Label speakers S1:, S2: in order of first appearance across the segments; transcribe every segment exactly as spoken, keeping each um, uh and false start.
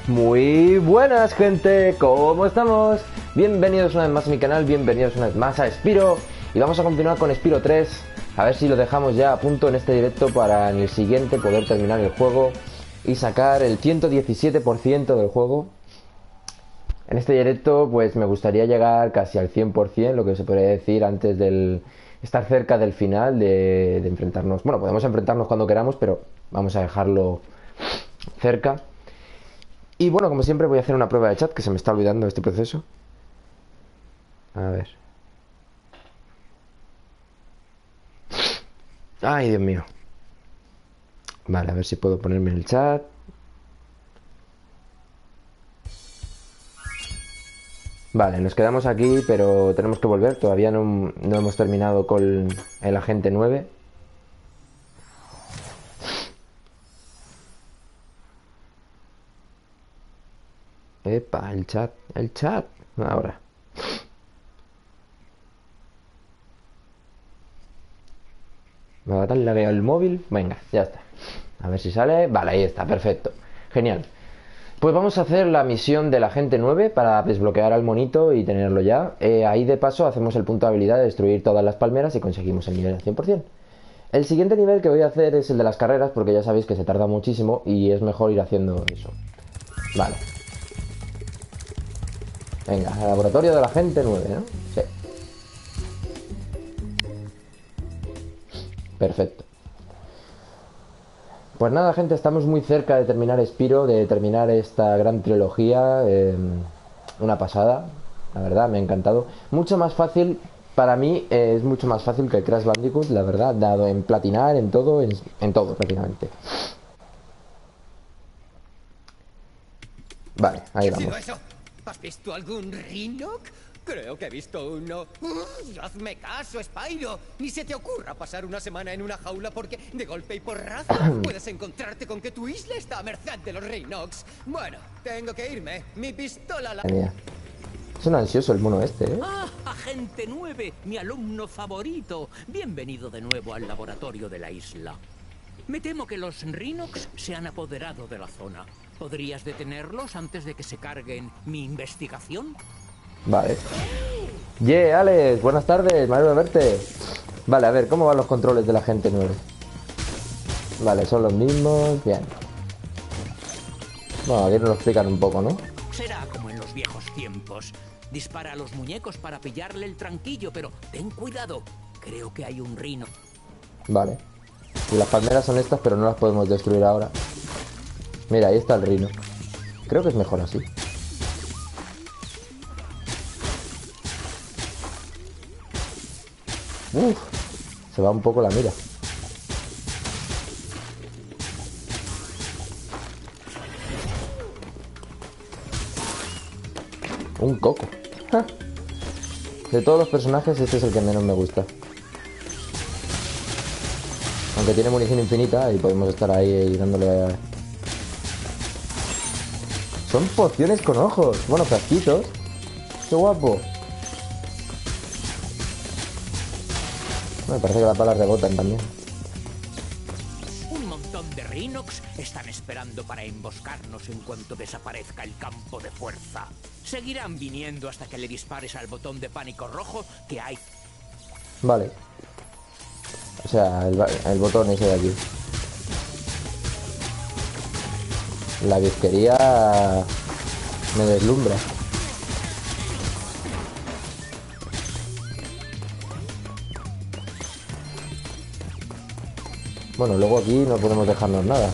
S1: Muy buenas, gente, ¿cómo estamos? Bienvenidos una vez más a mi canal, bienvenidos una vez más a Spyro. Y vamos a continuar con Spyro tres. A ver si lo dejamos ya a punto en este directo para en el siguiente poder terminar el juego y sacar el ciento diecisiete por ciento del juego. En este directo pues me gustaría llegar casi al cien por ciento, lo que se podría decir antes del... estar cerca del final de, de enfrentarnos. Bueno, podemos enfrentarnos cuando queramos, pero vamos a dejarlo cerca. Y bueno, como siempre voy a hacer una prueba de chat, que se me está olvidando este proceso. A ver. Ay, Dios mío. Vale, a ver si puedo ponerme en el chat. Vale, nos quedamos aquí, pero tenemos que volver. Todavía no, no hemos terminado con el agente nueve. Epa, el chat, el chat. Ahora. Me va tan lagueado el móvil. Venga, ya está. A ver si sale. Vale, ahí está, perfecto. Genial. Pues vamos a hacer la misión del agente nueve para desbloquear al monito y tenerlo ya. Eh, ahí de paso hacemos el punto de habilidad de destruir todas las palmeras y conseguimos el nivel al cien por ciento. El siguiente nivel que voy a hacer es el de las carreras, porque ya sabéis que se tarda muchísimo y es mejor ir haciendo eso. Vale. Venga, el laboratorio del agente nueve, ¿no? Sí. Perfecto. Pues nada, gente, estamos muy cerca de terminar Spyro, de terminar esta gran trilogía. Eh, una pasada, la verdad, me ha encantado. Mucho más fácil, para mí, eh, es mucho más fácil que el Crash Bandicoot, la verdad, dado en platinar, en todo, en, en todo prácticamente. Vale, ahí vamos.
S2: ¿Qué ha sido eso? ¿Has visto algún Rhinoc? Creo que he visto uno. ¡Uf! Hazme caso, Spyro. Ni se te ocurra pasar una semana en una jaula porque de golpe y porrazo puedes encontrarte con que tu isla está a merced de los Rhinocs. Bueno, tengo que irme. Mi pistola la...
S1: Genial. Es un ansioso el mono este, ¿eh?
S3: ¡Ah, agente nueve! Mi alumno favorito. Bienvenido de nuevo al laboratorio de la isla. Me temo que los Rhinocs se han apoderado de la zona. ¿Podrías detenerlos antes de que se carguen mi investigación?
S1: Vale. Yeah, Alex, buenas tardes, me alegro de verte. Vale, a ver, ¿cómo van los controles del agente nueve? Vale, son los mismos, bien. Bueno, aquí nos lo explican un poco, ¿no?
S3: Será como en los viejos tiempos. Dispara a los muñecos para pillarle el tranquillo, pero ten cuidado. Creo que hay un rino.
S1: Vale. Y las palmeras son estas, pero no las podemos destruir ahora. Mira, ahí está el rino. Creo que es mejor así. Uf, se va un poco la mira. Un coco. ¡Ja! De todos los personajes, este es el que menos me gusta. Aunque tiene munición infinita y podemos estar ahí dándole a... Son pociones con ojos. Bueno, frasquitos. Qué guapo. Me parece que las balas rebotan también.
S3: Un montón de Rhinocs están esperando para emboscarnos en cuanto desaparezca el campo de fuerza. Seguirán viniendo hasta que le dispares al botón de pánico rojo que hay.
S1: Vale. O sea, el, el botón ese de aquí. La bizquería me deslumbra. Bueno, luego aquí no podemos dejarnos nada.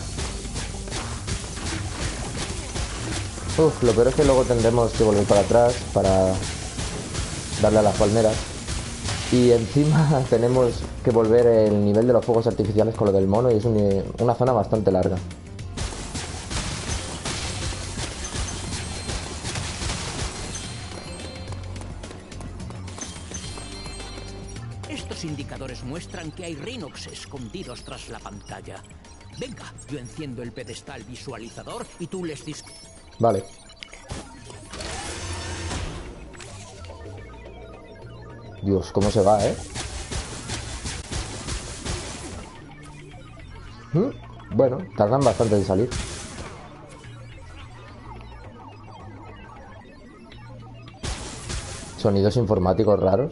S1: Uf, lo peor es que luego tendremos que volver para atrás para darle a las palmeras. Y encima tenemos que volver el nivel de los fuegos artificiales con lo del mono y es un, una zona bastante larga.
S3: Estos indicadores muestran que hay Rhinocs escondidos tras la pantalla. Venga, yo enciendo el pedestal visualizador y tú les dis...
S1: Vale. Dios, cómo se va, ¿eh? ¿Mm? Bueno, tardan bastante en salir. Sonidos informáticos raros.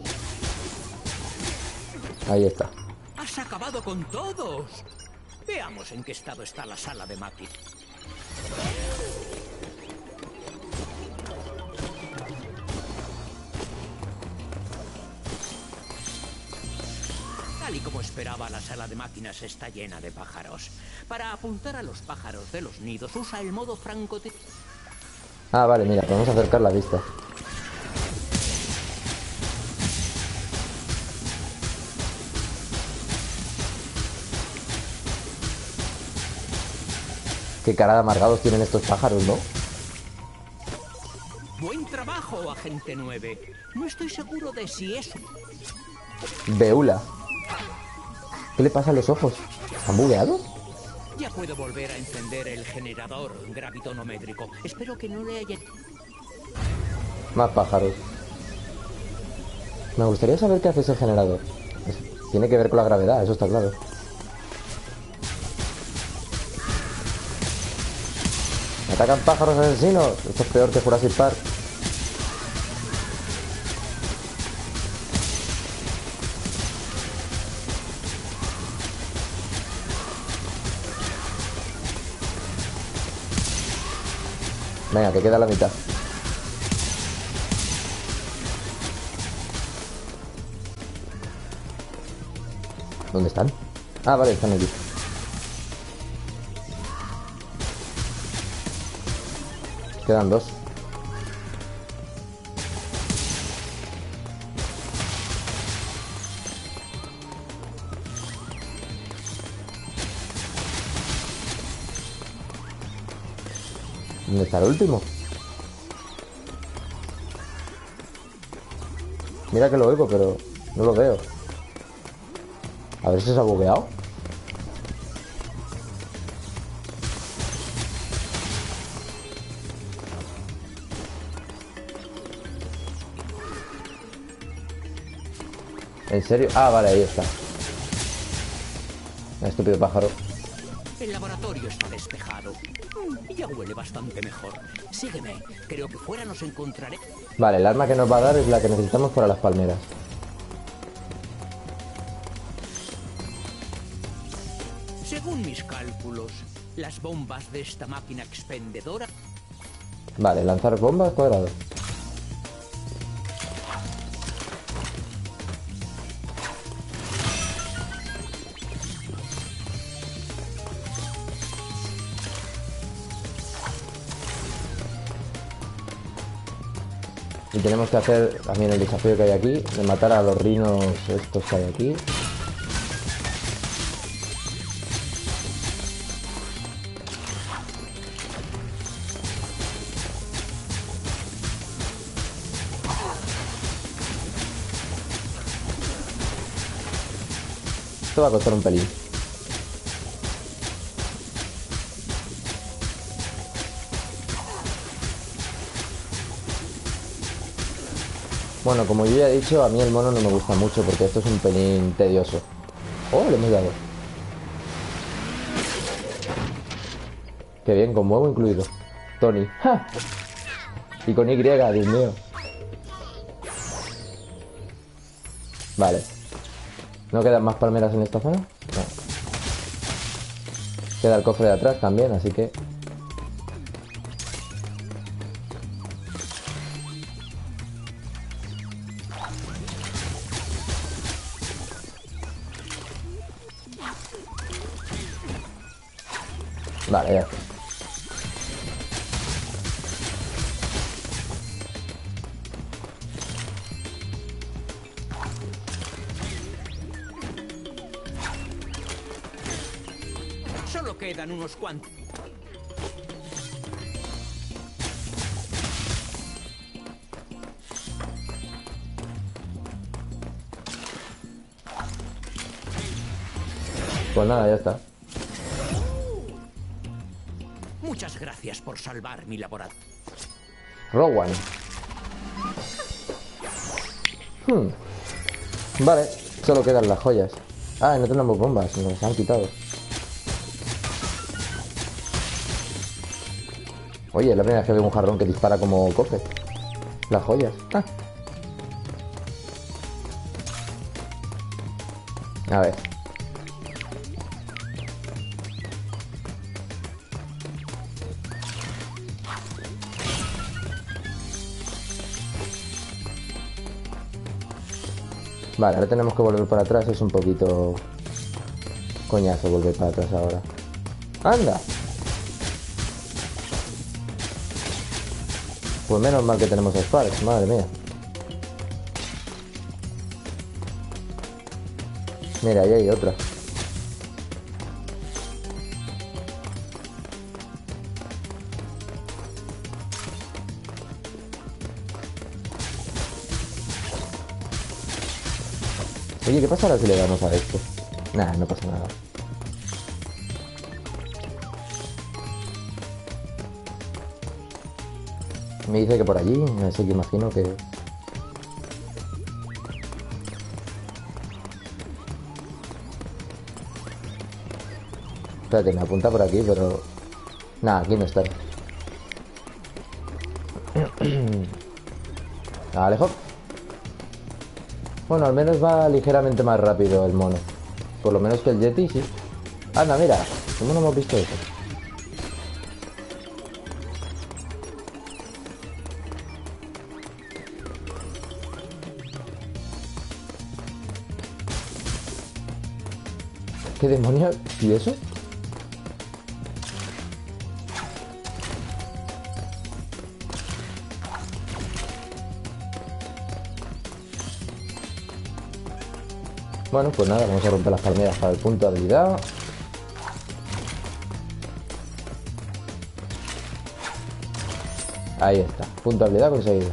S1: Ahí está.
S3: ¡Has acabado con todos! Veamos en qué estado está la sala de máquinas. Tal y como esperaba, la sala de máquinas está llena de pájaros. Para apuntar a los pájaros de los nidos, usa el modo francotirador.
S1: Ah, vale, mira, podemos acercar la vista. Qué cara de amargados tienen estos pájaros, ¿no?
S3: Buen trabajo, agente nueve. No estoy seguro de si es...
S1: Beula. ¿Qué le pasa a los ojos? ¿Han bugueado?
S3: Ya puedo volver a encender el generador gravitonométrico. Espero que no le haya...
S1: Más pájaros. Me gustaría saber qué hace ese generador. Es- Tiene que ver con la gravedad, eso está claro. ¿Me atacan pájaros asesinos? Esto es peor que Jurassic Park. Venga, que queda la mitad. ¿Dónde están? Ah, vale, están aquí. Quedan dos. ¿Dónde está el último? Mira que lo oigo, pero no lo veo. A ver si se ha bugueado. ¿En serio? Ah, vale, ahí está. Estúpido pájaro.
S3: El laboratorio está despejado. Mm, Ya huele bastante mejor. Sígueme. Creo que fuera nos encontraré.
S1: Vale, el arma que nos va a dar es la que necesitamos para las palmeras.
S3: Según mis cálculos, las bombas de esta máquina expendedora...
S1: Vale, lanzar bombas cuadrado. Y tenemos que hacer también el desafío que hay aquí, de matar a los rinos estos que hay aquí. Esto va a costar un pelín. Bueno, como yo ya he dicho, a mí el mono no me gusta mucho porque esto es un pelín tedioso. Oh, le hemos dado. Qué bien, con huevo incluido. Tony. ¡Ja! Y con Y, Dios mío. Vale. ¿No quedan más palmeras en esta zona? No. Queda el cofre de atrás también, así que... Vale, ya está.
S3: Solo quedan unos cuantos.
S1: Pues nada, ya está.
S3: Muchas gracias por salvar mi laboratorio.
S1: Rowan. Hmm. Vale, solo quedan las joyas. Ah, no tenemos bombas, nos las han quitado. Oye, es la primera vez que veo un jarrón que dispara como cofre. Las joyas. Ah. A ver. Vale, ahora tenemos que volver para atrás. Es un poquito coñazo volver para atrás ahora. ¡Anda! Pues menos mal que tenemos a Sparks, madre mía. Mira, ahí hay otra. Oye, ¿qué pasará si le damos a esto? Nah, no pasa nada. Me dice que por allí, así que imagino que... Espérate, me apunta por aquí, pero... Nah, aquí no está. Alejo. Bueno, al menos va ligeramente más rápido el mono. Por lo menos que el Yeti, sí. Anda, mira. ¿Cómo no hemos visto eso? ¿Qué demonios? ¿Y eso? Bueno, pues nada, vamos a romper las palmeras para el punto de habilidad. Ahí está, punto de habilidad conseguido.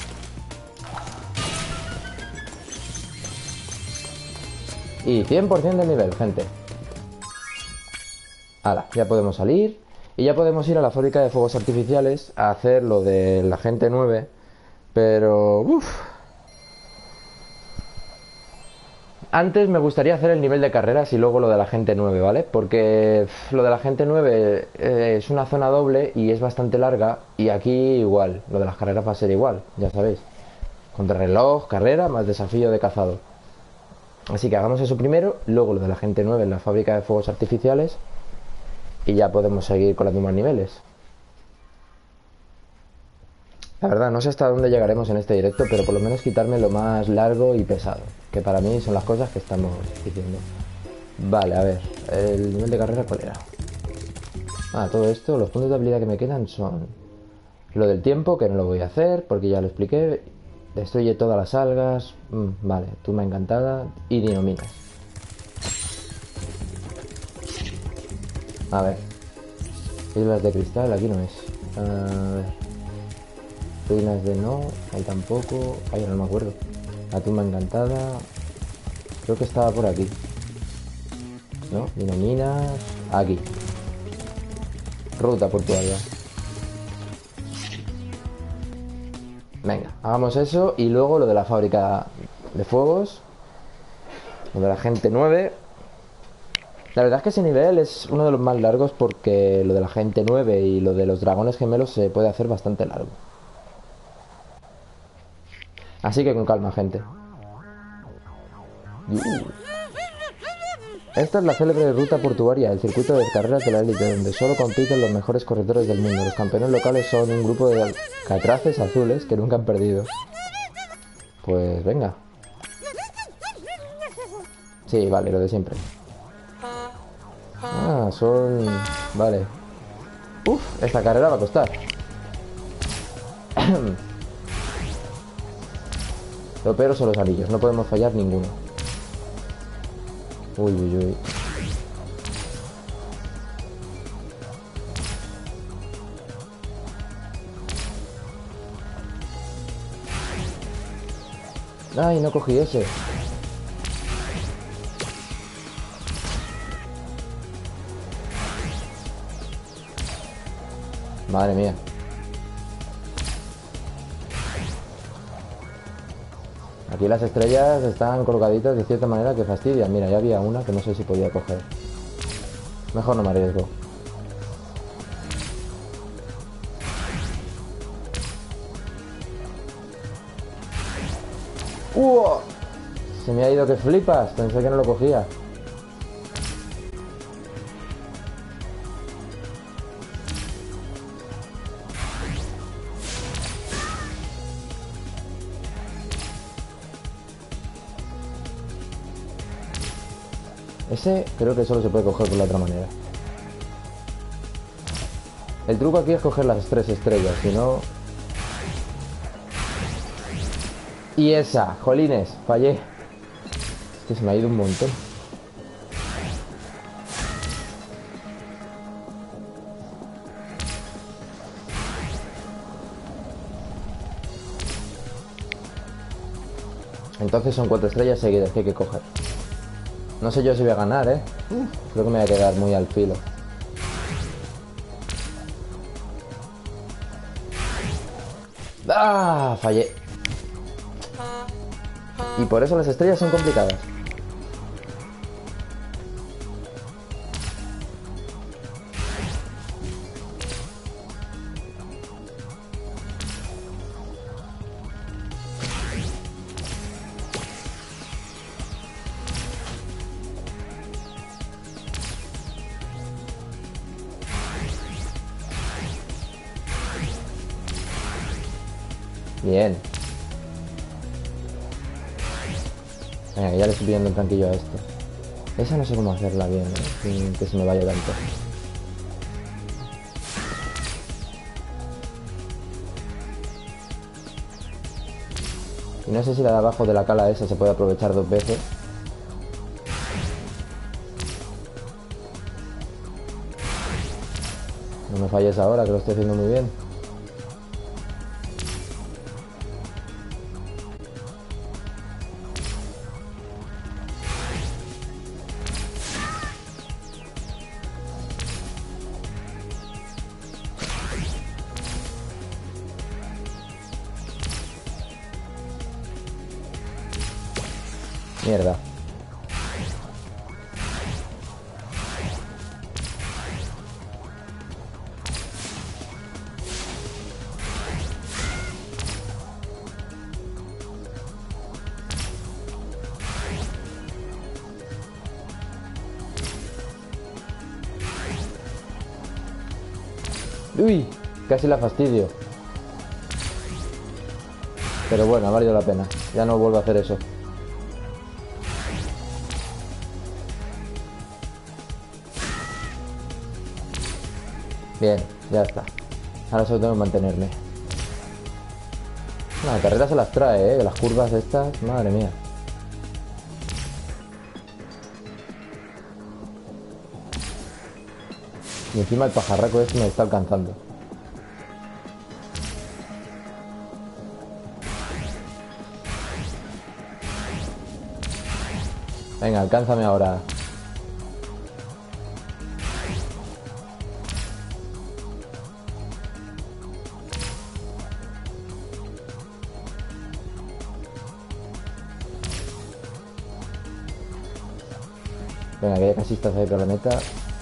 S1: Y cien por ciento de nivel, gente. Hala, ya podemos salir. Y ya podemos ir a la fábrica de fuegos artificiales a hacer lo de la gente nueve. Pero... uff. Antes me gustaría hacer el nivel de carreras y luego lo de la gente nueve, ¿vale? Porque pff, lo de la gente nueve eh, es una zona doble y es bastante larga. Y aquí igual, lo de las carreras va a ser igual, ya sabéis. Contrarreloj, carrera, más desafío de cazador. Así que hagamos eso primero, luego lo de la gente nueve en la fábrica de fuegos artificiales. Y ya podemos seguir con los mismos niveles. La verdad, no sé hasta dónde llegaremos en este directo, pero por lo menos quitarme lo más largo y pesado, que para mí son las cosas que estamos diciendo. Vale, a ver, el nivel de carrera, ¿cuál era? Ah, todo esto, los puntos de habilidad que me quedan son lo del tiempo, que no lo voy a hacer, porque ya lo expliqué. Destruye todas las algas, mm, vale, tumba encantada y dinamitas. A ver, islas de cristal, aquí no es. A ver. Ruinas de no, ahí tampoco. Ay, no me acuerdo. La tumba encantada. Creo que estaba por aquí. ¿No? Dinaminas. Aquí. Ruta portuaria. Venga, hagamos eso. Y luego lo de la fábrica de fuegos. Lo de la gente nueve. La verdad es que ese nivel es uno de los más largos porque lo de la gente nueve y lo de los dragones gemelos se puede hacer bastante largo. Así que con calma, gente. Uh. Esta es la célebre ruta portuaria, el circuito de carreras de la élite, donde solo compiten los mejores corredores del mundo. Los campeones locales son un grupo de alcatraces azules que nunca han perdido. Pues venga. Sí, vale, lo de siempre. Ah, son... Vale. Uf, esta carrera va a costar. Lo peor son los anillos, no podemos fallar ninguno. Uy, uy, uy. Ay, no cogí ese. Madre mía. Aquí las estrellas están colocaditas de cierta manera que fastidian. Mira, ya había una que no sé si podía coger. Mejor no me arriesgo. ¡Uh! Se me ha ido que flipas. Pensé que no lo cogía. Ese creo que solo se puede coger por la otra manera. El truco aquí es coger las tres estrellas, si no... Y esa, jolines, fallé. Es que se me ha ido un montón. Entonces son cuatro estrellas seguidas que hay que coger. No sé yo si voy a ganar, ¿eh? Uf, creo que me voy a quedar muy al filo. ¡Ah! Fallé. Y por eso las estrellas son complicadas. Bien. Venga, ya le estoy pidiendo el tranquillo a esto. Esa no sé cómo hacerla bien, ¿eh? Sin que se me vaya tanto. Y no sé si la de abajo de la cala esa se puede aprovechar dos veces. No me falles ahora, que lo estoy haciendo muy bien. Mierda. Uy, casi la fastidio. Pero bueno, ha valido la pena. Ya no vuelvo a hacer eso. Bien, ya está. Ahora solo tengo que mantenerme. La carrera se las trae, ¿eh? Las curvas estas, madre mía. Y encima el pajarraco este me está alcanzando. Venga, alcánzame ahora. Venga, que ya casi estás ahí por la meta.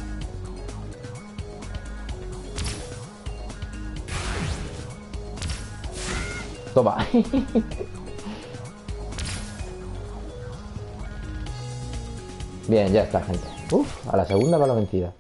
S1: Toma. Bien, ya está, gente. Uf, a la segunda va la vencida.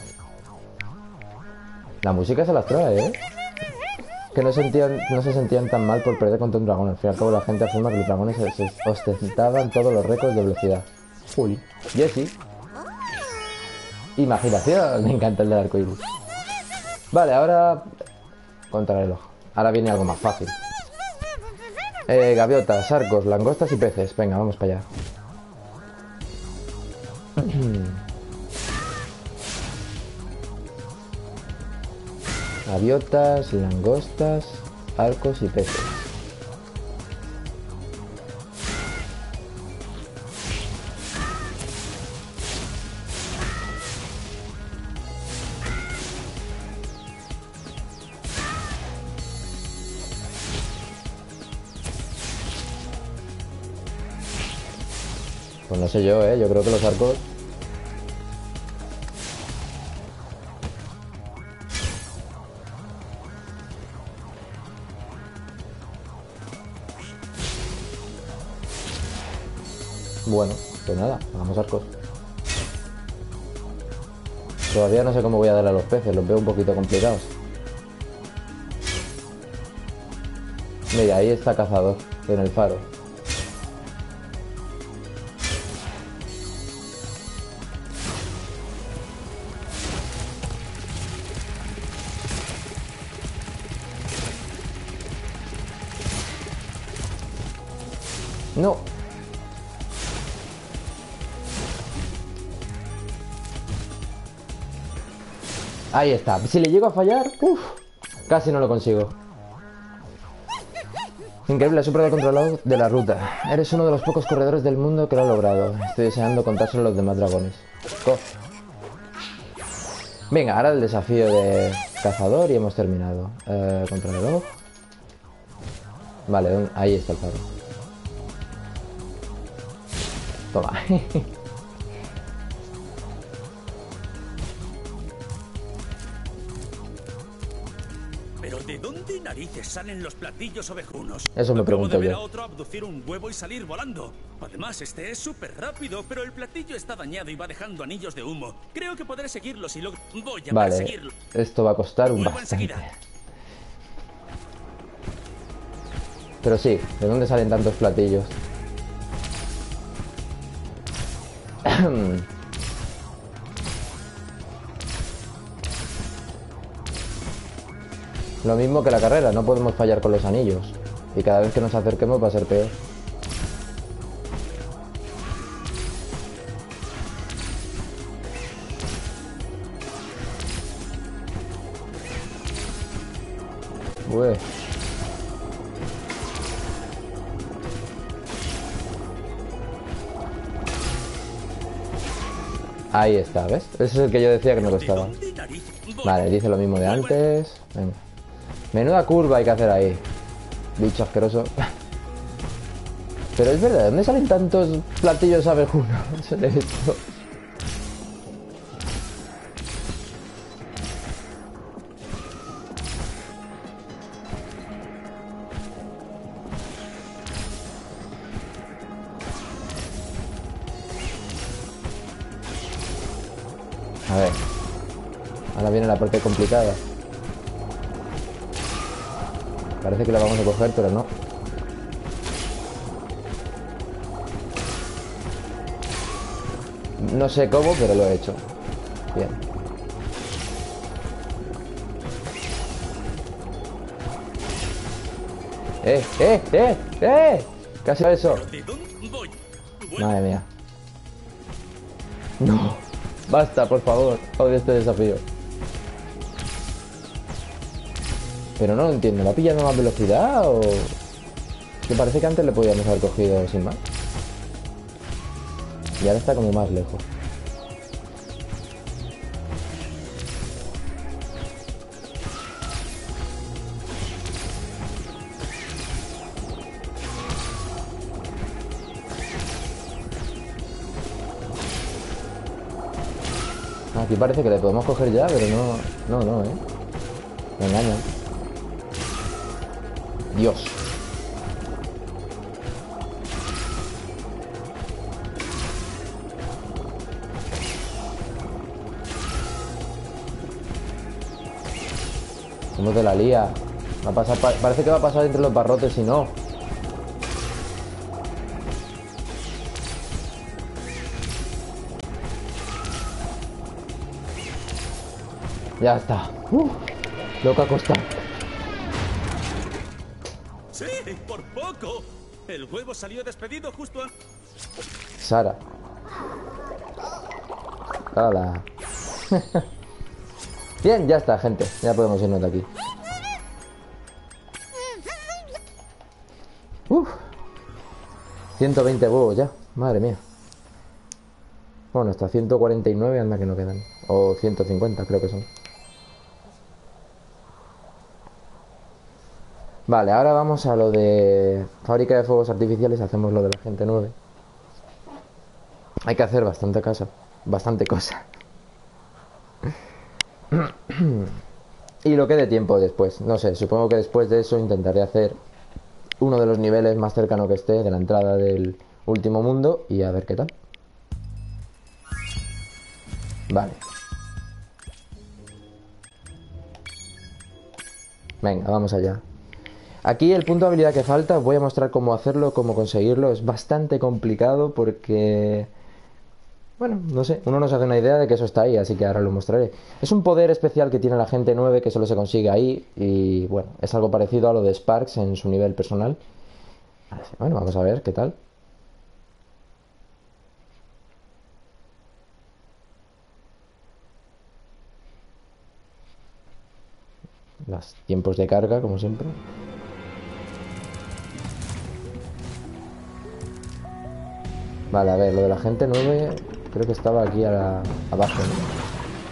S1: La música se las trae, ¿eh? Que no, sentían, no se sentían tan mal por perder contra un dragón. Al fin y al cabo la gente afirma que los dragones se, se ostentaban todos los récords de velocidad. Uy, Jessie. Imaginación, me encanta el del arcoíris. Vale, ahora... Contrarreloj. Ahora viene algo más fácil. Eh, gaviotas, arcos, langostas y peces. Venga, vamos para allá. Gaviotas, langostas, arcos y peces. Pues no sé yo, ¿eh? Yo creo que los arcos... Bueno, pues nada, hagamos arcos. Todavía no sé cómo voy a darle a los peces, los veo un poquito complicados. Mira, ahí está cazador, en el faro. No. Ahí está. Si le llego a fallar, uff, casi no lo consigo. Increíble, has superado el controlado de la ruta. Eres uno de los pocos corredores del mundo que lo ha logrado. Estoy deseando contárselo a los demás dragones. Co. Venga, ahora el desafío de cazador y hemos terminado. Eh, contrarreloj. Vale, un... ahí está el faro. Toma.
S4: ¿Pero de dónde narices salen los platillos ovejunos?
S1: Eso me pregunto
S4: Acabo de ver
S1: yo.
S4: a otro abducir un huevo y salir volando. Además, este es súper rápido, pero el platillo está dañado y va dejando anillos de humo. Creo que podré seguirlo si lo... Voy a
S1: Vale,
S4: perseguirlo.
S1: esto va a costar un
S4: Vuelvo
S1: bastante.
S4: enseguida.
S1: Pero sí, ¿de dónde salen tantos platillos? Lo mismo que la carrera, no podemos fallar con los anillos. Y cada vez que nos acerquemos va a ser peor. Ué. Ahí está, ¿ves? Ese es el que yo decía que me costaba. Vale, dice lo mismo de antes. Venga. Menuda curva hay que hacer ahí. Bicho asqueroso. Pero es verdad, ¿de dónde salen tantos platillos abejunos en esto? A ver. Ahora viene la parte complicada. Parece que la vamos a coger, pero no. No sé cómo, pero lo he hecho. Bien. ¡Eh, eh, eh, eh! Casi eso. Madre mía. No. Basta, por favor. Odio este desafío. Pero no lo entiendo. ¿La ha pillado más velocidad o...? Que parece que antes le podíamos haber cogido sin más. Y ahora está como más lejos. Aquí parece que le podemos coger ya, pero no... No, no, ¿eh? Me engañan. Dios. ¿Cómo te la lía? Va a pasar, parece que va a pasar entre los barrotes y no. Ya está. Uh, lo que ha costado.
S4: Sí, por poco. El huevo salió despedido justo a...
S1: Sara. Hola. Bien, ya está, gente. Ya podemos irnos de aquí. Uf. ciento veinte huevos ya. Madre mía. Bueno, hasta ciento cuarenta y nueve anda que no quedan. O ciento cincuenta creo que son. Vale, ahora vamos a lo de fábrica de fuegos artificiales. Hacemos lo de la gente nueve. Hay que hacer bastante casa. Bastante cosa. Y lo que dé tiempo después. No sé, supongo que después de eso intentaré hacer uno de los niveles más cercano que esté de la entrada del último mundo y a ver qué tal. Vale. Venga, vamos allá. Aquí el punto de habilidad que falta, os voy a mostrar cómo hacerlo, cómo conseguirlo. Es bastante complicado porque... Bueno, no sé, uno no se hace una idea de que eso está ahí, así que ahora lo mostraré. Es un poder especial que tiene la gente nueve que solo se consigue ahí y bueno, es algo parecido a lo de Sparks en su nivel personal. Bueno, vamos a ver qué tal. Los tiempos de carga, como siempre. Vale, a ver, lo de la gente nueve creo que estaba aquí a la, abajo, ¿no?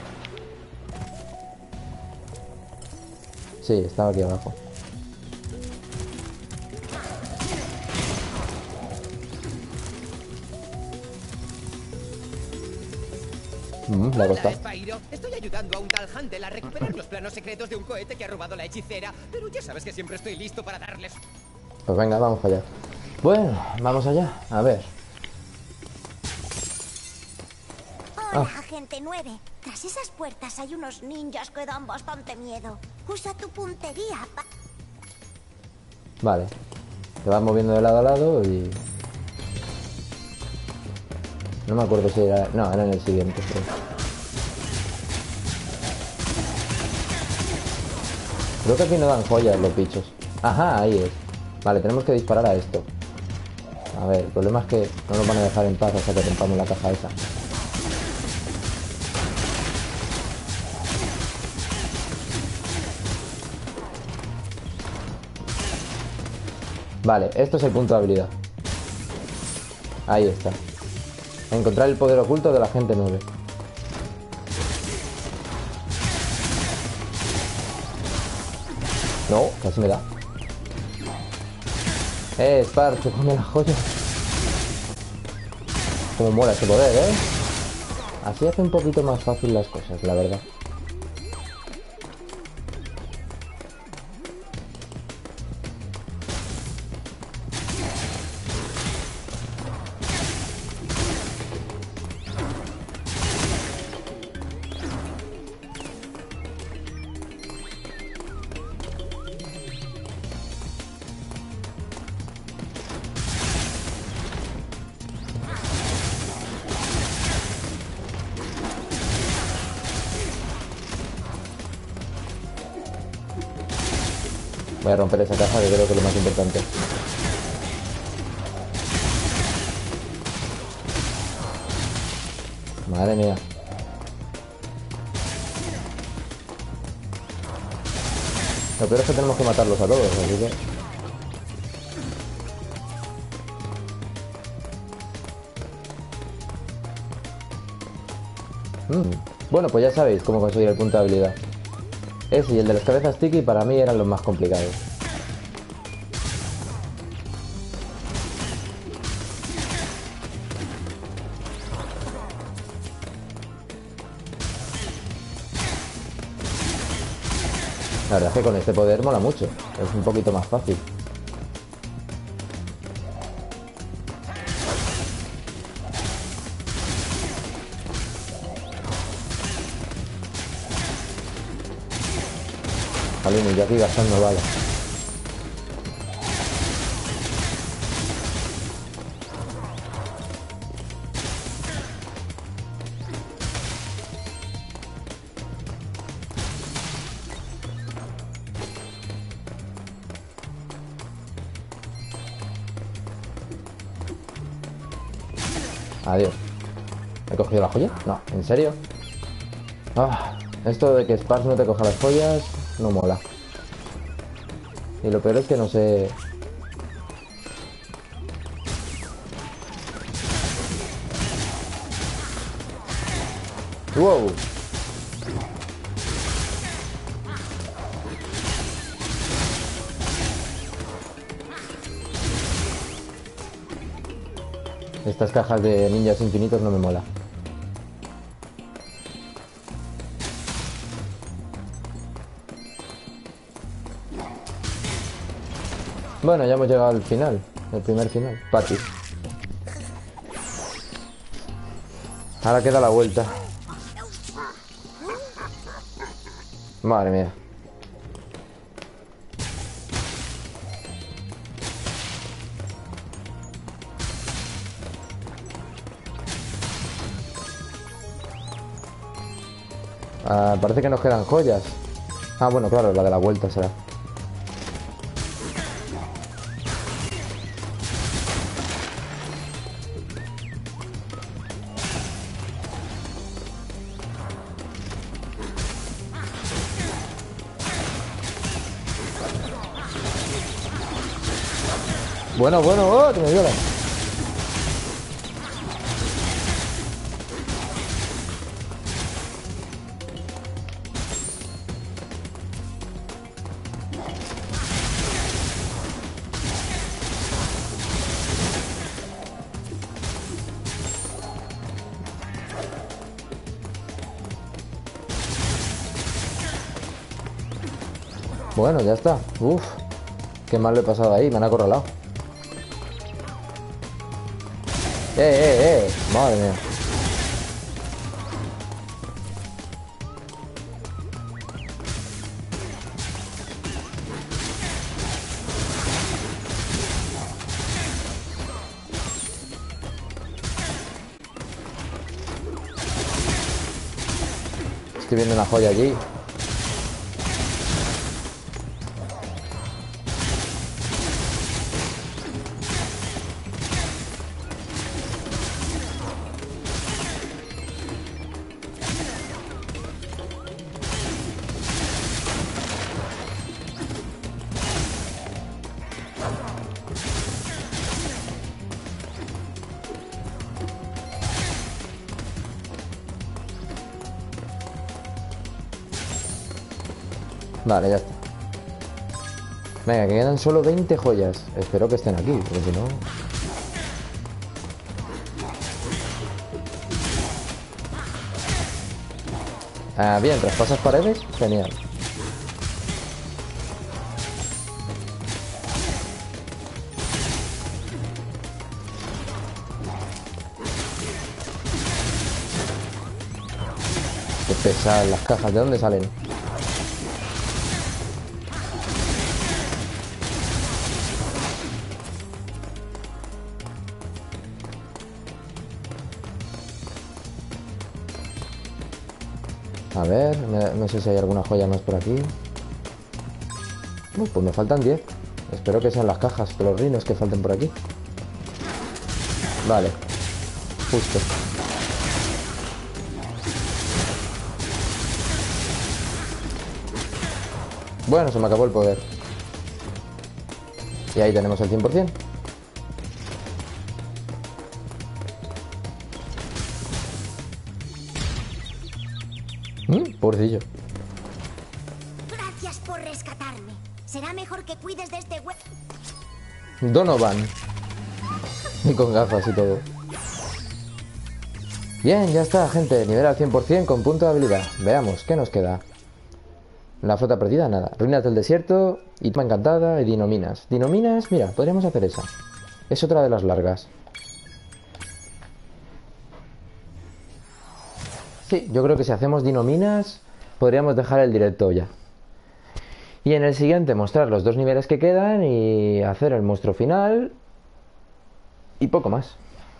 S1: Sí, estaba aquí abajo. Mm, la costa.
S2: Spyro, estoy ayudando a un tal Handel a recuperar los planos secretos de un cohete que ha robado la hechicera, pero ya sabes que siempre estoy listo para darles...
S1: Pues venga, vamos para allá. Bueno, vamos allá, a ver.
S5: Hola, ah. agente nueve. Tras esas puertas hay unos ninjas que dan bastante miedo. Usa tu puntería pa...
S1: Vale. Te vas moviendo de lado a lado y... No me acuerdo si era... No, era en el siguiente, creo. Creo que aquí no dan joyas los bichos. Ajá, ahí es. Vale, tenemos que disparar a esto. A ver, el problema es que no nos van a dejar en paz hasta que rompamos la caja esa. Vale, esto es el punto de habilidad. Ahí está. Encontrar el poder oculto de la gente nueve. No, casi me da. Eh, Spar, te come la joya. Como mola ese poder, ¿eh? Así hace un poquito más fácil las cosas, la verdad. Voy a romper esa caja que creo que es lo más importante. Madre mía. Lo peor es que tenemos que matarlos a todos, así que... Mm. Bueno, pues ya sabéis cómo conseguir el punto de habilidad. Ese y el de las cabezas tiki para mí eran los más complicados. La verdad es que con este poder mola mucho. Es un poquito más fácil. Vale, yo aquí gastando balas. Adiós. ¿He cogido la joya? No, ¿en serio? Ah, esto de que Sparks no te coja las joyas no mola. Y lo peor es que no sé... ¡Wow! Estas cajas de ninjas infinitos no me mola. Bueno, ya hemos llegado al final. El primer final. Patty. Ahora queda la vuelta. Madre mía. Ah, parece que nos quedan joyas. Ah, bueno, claro, la de la vuelta será. Bueno, bueno, oh, que me violan. Bueno, ya está. Uf, qué mal lo he pasado ahí, me han acorralado. Eh, eh, eh, madre mía. Estoy viendo una joya allí. Vale, ya está. Venga, que quedan solo veinte joyas. Espero que estén aquí, porque si no... Ah, bien, traspasas paredes. Genial. Qué pesadas las cajas. ¿De dónde salen? A ver, no sé si hay alguna joya más por aquí. Uh, pues me faltan diez. Espero que sean las cajas de los rinos que falten por aquí. Vale. Justo. Bueno, se me acabó el poder. Y ahí tenemos el cien por cien. ¿Mm? Pobrecillo.
S5: Gracias por rescatarme. Será mejor que cuides de este hue...
S1: Donovan. Y con gafas y todo. Bien, ya está, gente. Nivel al cien por cien con punto de habilidad. Veamos, ¿qué nos queda? La flota perdida, nada. Ruinas del desierto, y toma encantada y dinominas. Dinominas, mira, podríamos hacer esa. Es otra de las largas. Sí, yo creo que si hacemos dinominas podríamos dejar el directo ya. Y en el siguiente mostrar los dos niveles que quedan y hacer el monstruo final. Y poco más.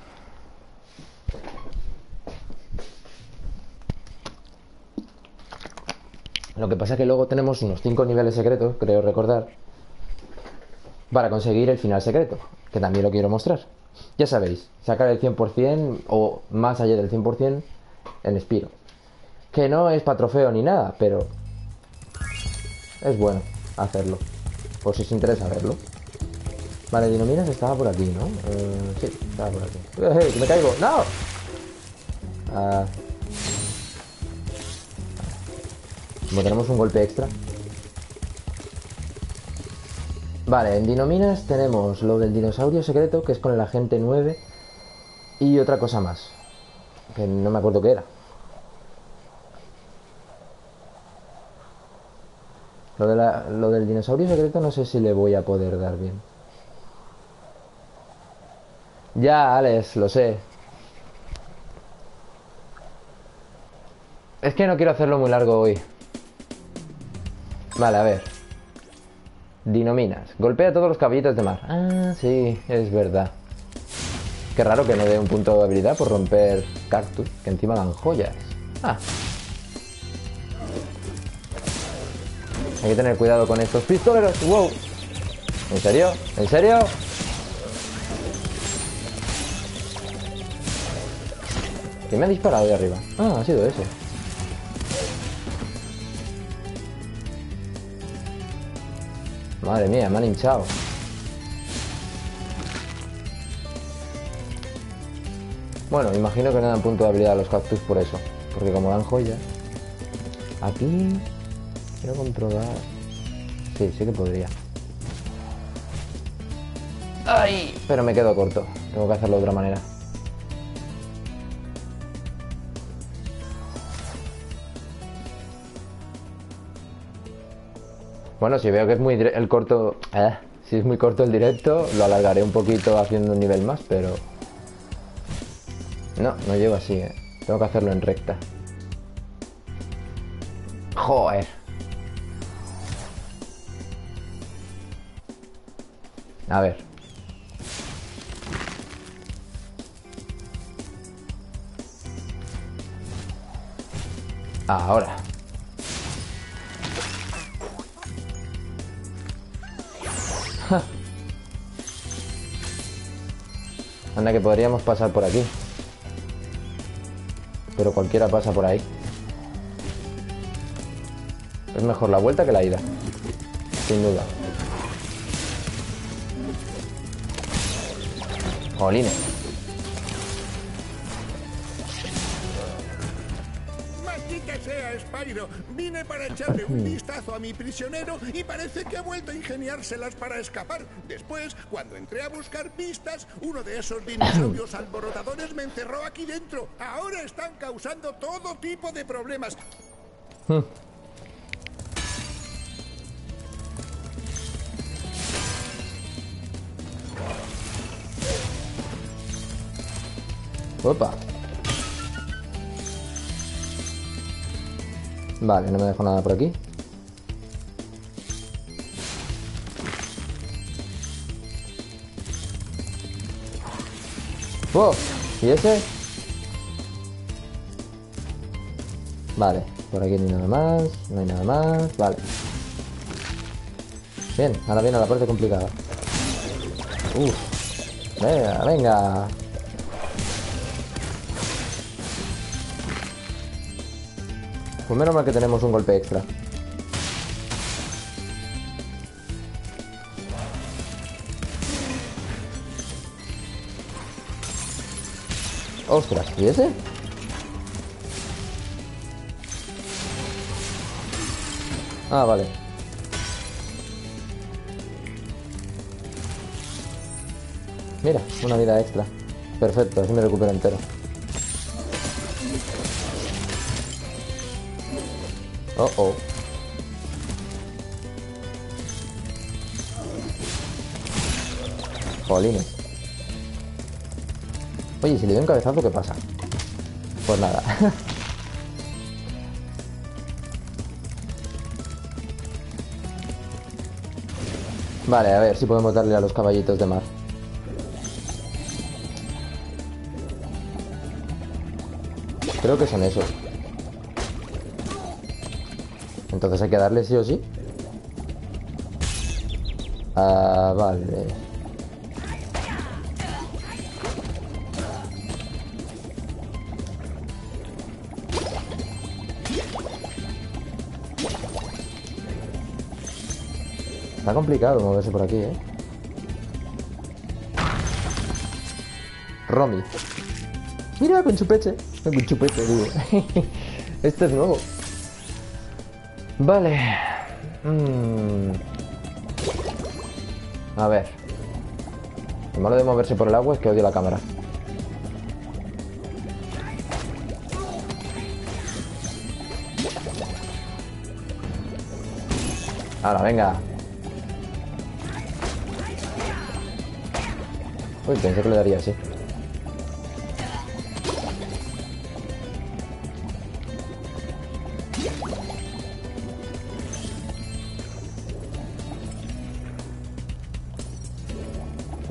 S1: Lo que pasa es que luego tenemos unos cinco niveles secretos, creo recordar, para conseguir el final secreto, que también lo quiero mostrar. Ya sabéis, sacar el cien por cien o más allá del cien por cien en Spiro. Que no es para trofeo ni nada, pero es bueno hacerlo, por si os interesa verlo. Vale, Dinominas estaba por aquí, ¿no? Eh, sí, estaba por aquí. ¡Eh, que me caigo! ¡No! Ah... Como tenemos un golpe extra. Vale, en Dinominas tenemos lo del dinosaurio secreto, que es con el agente nueve. Y otra cosa más, que no me acuerdo qué era. Lo, de la, lo del dinosaurio secreto no sé si le voy a poder dar bien. Ya, Alex, lo sé. Es que no quiero hacerlo muy largo hoy. Vale, a ver. Dinominas. Golpea a todos los caballitos de mar. Ah, sí, es verdad. Qué raro que no dé un punto de habilidad por romper cactus, que encima dan joyas. Ah. Hay que tener cuidado con estos pistoleros. ¡Wow! ¿En serio? ¿En serio? ¿Quién me ha disparado de arriba? Ah, ha sido ese. Madre mía, me han hinchado. Bueno, imagino que no dan punto de habilidad a los cactus por eso. Porque como dan joyas. Aquí... quiero controlar... Sí, sí que podría. ¡Ay! Pero me quedo corto. Tengo que hacerlo de otra manera. Bueno, si veo que es muy el corto... Eh, si es muy corto el directo, lo alargaré un poquito haciendo un nivel más, pero... No, no llego así, eh. Tengo que hacerlo en recta. Joder. A ver. Ahora. Anda, que podríamos pasar por aquí. Pero cualquiera pasa por ahí. Es mejor la vuelta que la ida. Sin duda. Jolines.
S6: Maldita sea, Spyro. Vine para echarle un vistazo a mi prisionero y parece que ha vuelto a ingeniárselas para escapar. Después, cuando entré a buscar pistas, uno de esos dinosaurios alborotadores me encerró aquí dentro. Ahora están causando todo tipo de problemas.
S1: Opa. Vale, no me dejo nada por aquí. ¡Oh! ¿Y ese? Vale, por aquí no hay nada más. No hay nada más. Vale. Bien, ahora viene la parte complicada. Uf. Venga, venga. Pues menos mal que tenemos un golpe extra. Ostras, ¿y ese? Ah, vale. Mira, una vida extra. Perfecto, así me recupero entero. Oh, oh. Jolines. Oye, si le doy un cabezazo, ¿qué pasa? Pues nada. Vale, a ver si podemos darle a los caballitos de mar. Creo que son esos. Entonces hay que darle sí o sí. Ah, vale. Está complicado moverse por aquí, ¿eh? Romy. Mira, con chupete. Con chupete, digo. Este es nuevo. Vale. Mm. A ver. Lo malo de moverse por el agua es que odio la cámara. Ahora, venga. Uy, pensé que le daría así.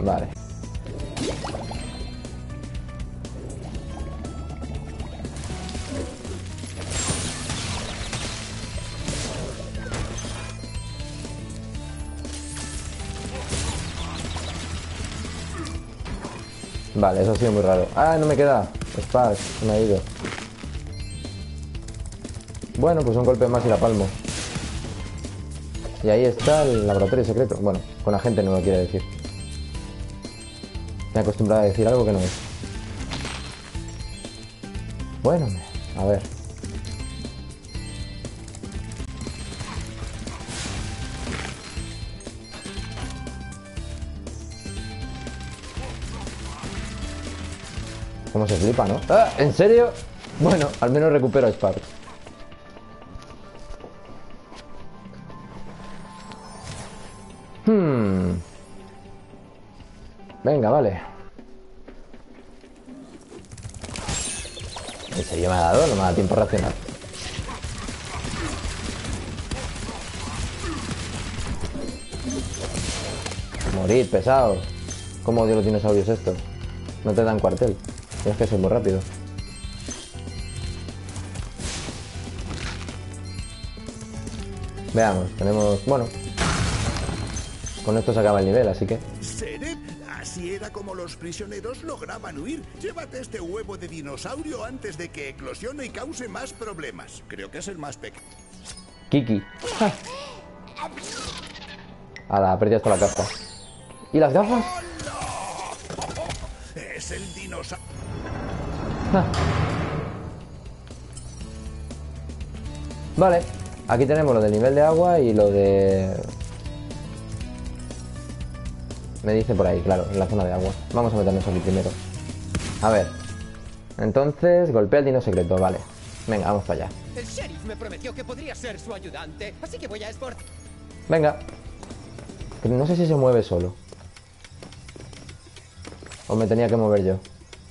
S1: Vale. Vale, eso ha sido muy raro. Ah, no me queda. Spark, se me ha ido. Bueno, pues un golpe más y la palmo. Y ahí está el laboratorio secreto. Bueno, con agente no lo quiere decir. Me he acostumbrado a decir algo que no es. Bueno, a ver. Cómo se flipa, ¿no? ¡Ah! ¿En serio? Bueno, al menos recupero a Spark. Hmm. Venga, vale. ¿En serio me ha dado? No me da tiempo a reaccionar. Morir, pesado. ¿Cómo odio los dinosaurios estos? No te dan cuartel. Es que soy muy rápido. Veamos, tenemos... Bueno, con esto se acaba el nivel, así que...
S6: ¿Seret? Así era como los prisioneros lograban huir. Llévate este huevo de dinosaurio antes de que eclosione y cause más problemas. Creo que es el más pequeño.
S1: Kiki. Ja. Ala, perdí hasta la capa. ¿Y las gafas?
S6: ¡Oh, no! Es el dinosaurio.
S1: Ja. Vale, aquí tenemos lo del nivel de agua y lo de... Me dice por ahí, claro, en la zona de agua. Vamos a meternos aquí primero. A ver. Entonces, golpea el dino secreto, vale. Venga, vamos para allá.
S2: El sheriff me prometió que podría ser su ayudante, así que voy a esforzar.
S1: Venga. No sé si se mueve solo. O me tenía que mover yo.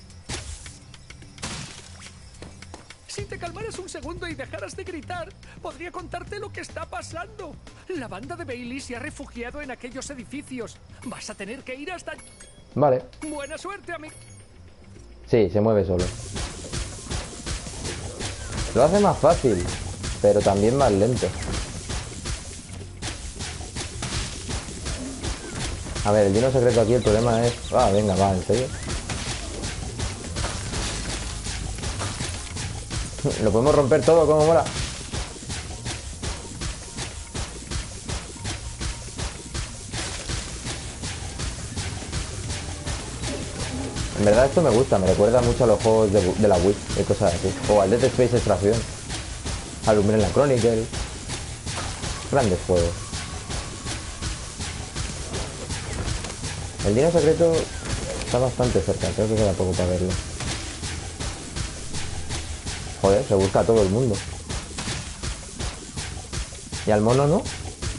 S7: Si te calmaras un segundo y dejaras de gritar, podría contarte lo que está pasando. La banda de Bailey se ha refugiado en aquellos edificios. Vas a tener que ir hasta...
S1: Vale.
S7: Buena suerte, amigo.
S1: Sí, se mueve solo. Lo hace más fácil, pero también más lento. A ver, el dino secreto aquí, el problema es... Ah, venga, va, ¿en serio? Lo podemos romper todo, como mola. En verdad esto me gusta, me recuerda mucho a los juegos de, de la Wii y cosas así. O al Dead Space Extraction, al Umbrella Chronicle. Grandes juegos. El dino secreto está bastante cerca, creo que queda poco para verlo. Joder, se busca a todo el mundo. ¿Y al mono no?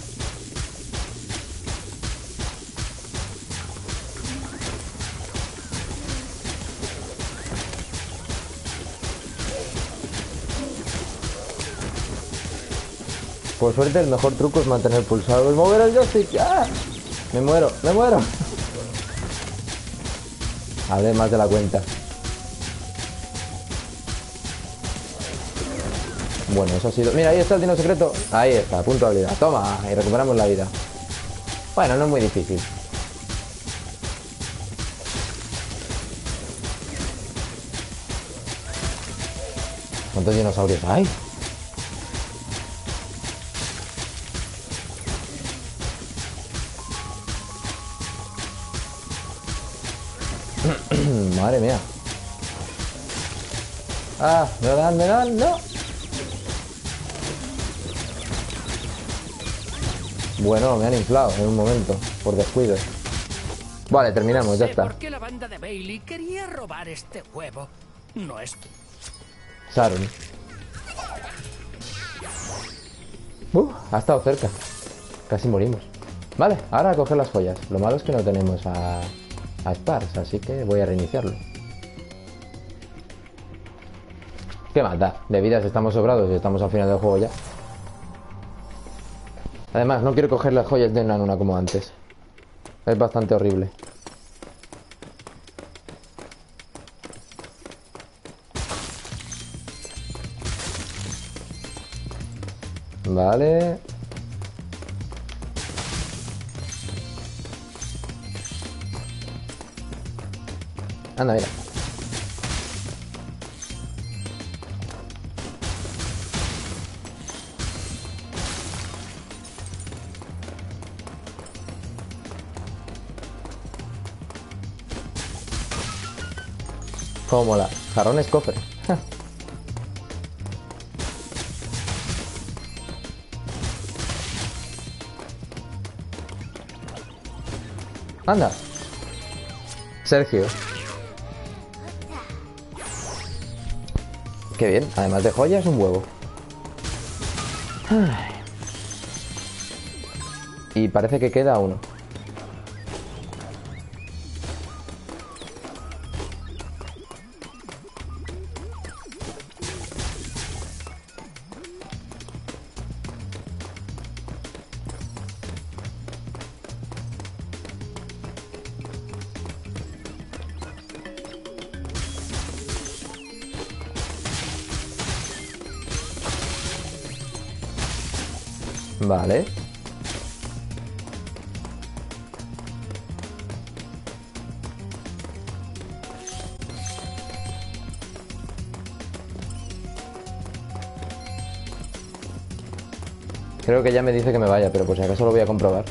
S1: Por suerte el mejor truco es mantener pulsado el mover el joystick. ¡Ah! Me muero, me muero. Hablé más de la cuenta. Bueno, eso ha sido... Mira, ahí está el dino secreto. Ahí está, punto de habilidad. Toma, y recuperamos la vida. Bueno, no es muy difícil. ¿Cuántos dinosaurios hay? Madre mía. Ah, me dan, me dan, no. Bueno, me han inflado en un momento, por descuido. Vale, terminamos, ya está.
S7: ¿Por qué la banda de Bailey quería robar este huevo? No es...
S1: Sharon. Uh, ha estado cerca. Casi morimos. Vale, ahora a coger las joyas. Lo malo es que no tenemos a, a Sparks, así que voy a reiniciarlo. ¿Qué más da? De vidas estamos sobrados y estamos al final del juego ya. Además, no quiero coger las joyas de Nanuna como antes. Es bastante horrible. Vale. Anda, mira. Cómo mola. Jarrones cofre. Anda. Sergio. Qué bien. Además de joyas, un huevo. Ay. Y parece que queda uno. Vale. Creo que ya me dice que me vaya, pero por si acaso lo voy a comprobar.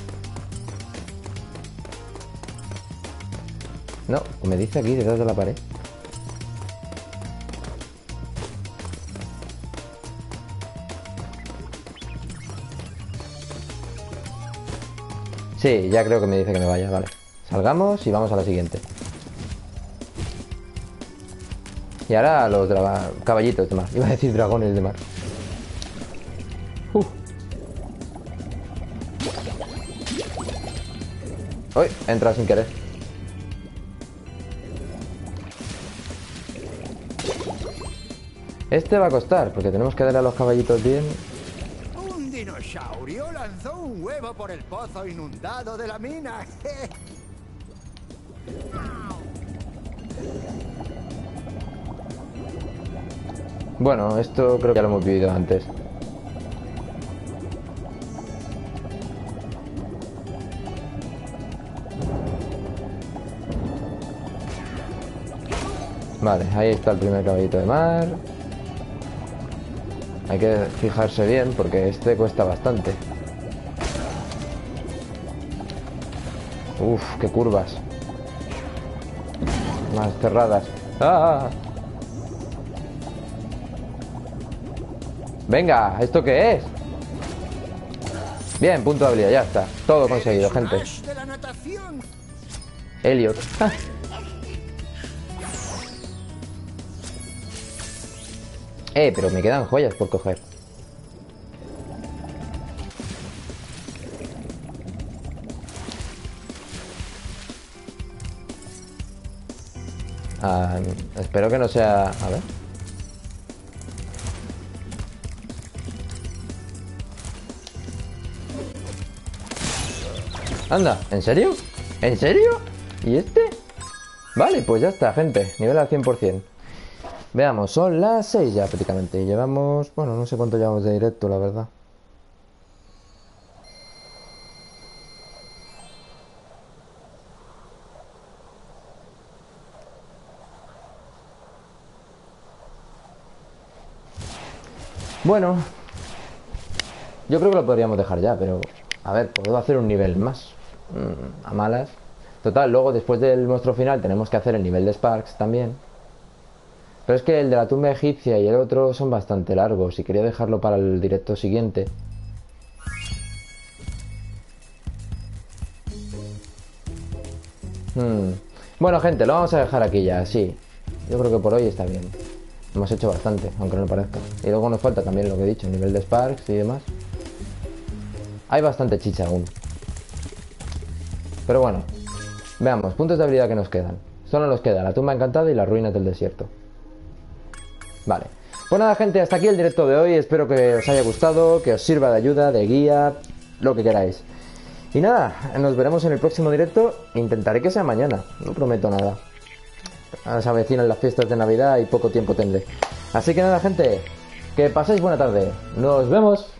S1: No, me dice aquí detrás de la pared. Sí, ya creo que me dice que me vaya, vale. Salgamos y vamos a la siguiente. Y ahora los caballitos de mar. Iba a decir dragones de mar. Uh. Uy, he entrado sin querer. Este va a costar, porque tenemos que darle a los caballitos bien.
S8: Un dinosaurio lanzó un huevo por el pozo inundado de la mina.
S1: Bueno, esto creo que ya lo hemos vivido antes. Vale, ahí está el primer caballito de mar. Hay que fijarse bien porque este cuesta bastante. Uf, qué curvas. Más cerradas. ¡Ah! Venga, ¿esto qué es? Bien, punto de habilidad, ya está. Todo conseguido, gente.
S8: De la natación.
S1: Elliot. Eh, pero me quedan joyas por coger. Ah, espero que no sea... A ver. Anda, ¿en serio? ¿En serio? ¿Y este? Vale, pues ya está, gente. Nivel al cien por cien. Veamos, son las seis ya prácticamente. Llevamos... Bueno, no sé cuánto llevamos de directo, la verdad. Bueno, yo creo que lo podríamos dejar ya, pero... A ver, puedo hacer un nivel más. Mm, a malas. Total, luego después del monstruo final tenemos que hacer el nivel de Sparks también. Pero es que el de la tumba egipcia y el otro son bastante largos y quería dejarlo para el directo siguiente. Hmm. Bueno, gente, lo vamos a dejar aquí ya, sí. Yo creo que por hoy está bien. Hemos hecho bastante, aunque no lo parezca. Y luego nos falta también lo que he dicho, el nivel de Sparks y demás. Hay bastante chicha aún. Pero bueno, veamos, puntos de habilidad que nos quedan. Solo nos queda la tumba encantada y las ruinas del desierto. Vale. Pues nada, gente, hasta aquí el directo de hoy. Espero que os haya gustado, que os sirva de ayuda, de guía, lo que queráis. Y nada, nos veremos en el próximo directo. Intentaré que sea mañana, no prometo nada. Ahora se avecinan las fiestas de Navidad y poco tiempo tendré. Así que nada, gente, que paséis buena tarde. Nos vemos.